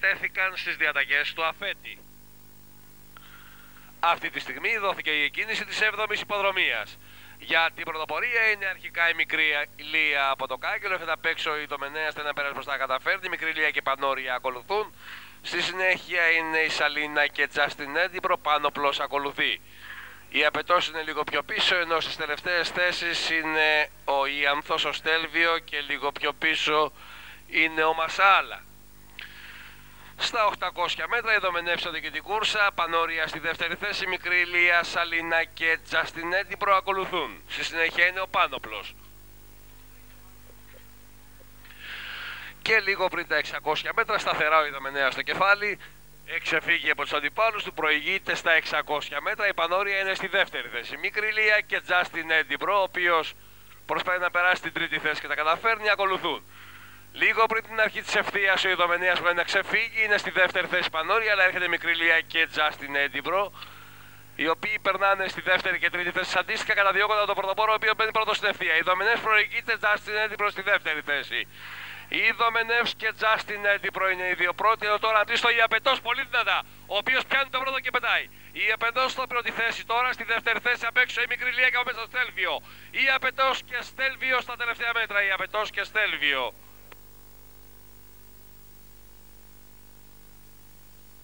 τέθηκαν στις διαταγές του αφέτη. Αυτή τη στιγμή δόθηκε η εκκίνηση της 7ης υποδρομίας. Για την πρωτοπορία είναι αρχικά η μικρή Λία από το Κάγκελο, έρχεται απ' έξω η Δομενέα, στενά πέρας μπροστά καταφέρνει, η μικρή Λία και η Πανόρια ακολουθούν. Στη συνέχεια είναι η Σαλίνα και Τζάστιν Έντιπρο, Πάνοπλος ακολουθεί. Η Απετός είναι λίγο πιο πίσω, ενώ στις τελευταίες θέσεις είναι ο Ιανθός, ο Στέλβιο και λίγο πιο πίσω είναι ο Μασάλα. Στα 800 μέτρα ειδομενεύσονται και την κούρσα. Πανόρια στη δεύτερη θέση, μικρή Λία, Σαλίνα και Τζάστιν Έντιπρο ακολουθούν. Στη συνέχεια είναι ο Πάνοπλος. Και λίγο πριν τα 600 μέτρα, σταθερά ο Ειδομενέας στο κεφάλι. Εξεφύγει από τους αντιπάλους του, προηγείται στα 600 μέτρα. Η Πανόρια είναι στη δεύτερη θέση. Μικρή Λία και Τζάστιν Έντιπρο, ο οποίος προσπαθεί να περάσει στην τρίτη θέση και τα καταφέρνει, ακολουθούν. Λίγο πριν την αρχή της ευθείας, ο Ειδομενέας πρέπει να ξεφύγει, είναι στη δεύτερη θέση Πανόρια, αλλά έρχεται μικρή Λία και Τζάστιν Έντιπρο, οι οποίοι περνάνε στη δεύτερη και τρίτη θέση αντίστοιχα, καταδιώκοντα τον πρωτοπόρο, ο οποίος μπαίνει πρώτο στην ευθεία. Ειδομενέας προηγείται, Τζάστιν Έντιπρο στη δεύτερη θέση. Ειδομενεύς και Τζάστιν Έντιπρο είναι οι δύο πρώτοι, ενώ τώρα αντίστοιχο η Απετός πολύ δυνατά, ο οποίος πιάνει το πρώτο και πετάει. Η Απετός στην πρώτη θέση τώρα, στη δεύτερη θέση απ' έξω η μικρή Λία και ο μέσα Στέλβιο. Η Απετός και Στέλβιο στα τελευταία μέτρα, η Απετός και Στέλβιο.